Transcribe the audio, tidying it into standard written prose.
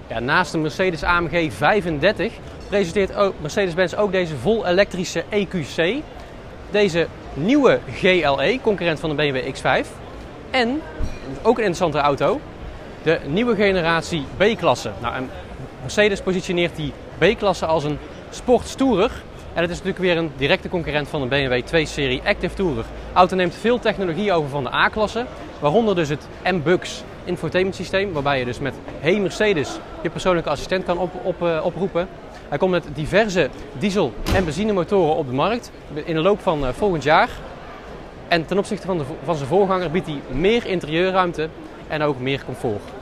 Ja, naast de Mercedes AMG 35 presenteert Mercedes-Benz ook deze vol elektrische EQC. Deze nieuwe GLE, concurrent van de BMW X5. En, ook een interessante auto, de nieuwe generatie B-klasse. Nou, en Mercedes positioneert die B-klasse als een sportstourer. En het is natuurlijk weer een directe concurrent van de BMW 2-serie Active Tourer. De auto neemt veel technologie over van de A-klasse, waaronder dus het MBUX infotainment systeem, waarbij je dus met Hey Mercedes je persoonlijke assistent kan oproepen. Hij komt met diverse diesel- en benzinemotoren op de markt in de loop van volgend jaar. En ten opzichte van zijn voorganger biedt hij meer interieurruimte en ook meer comfort.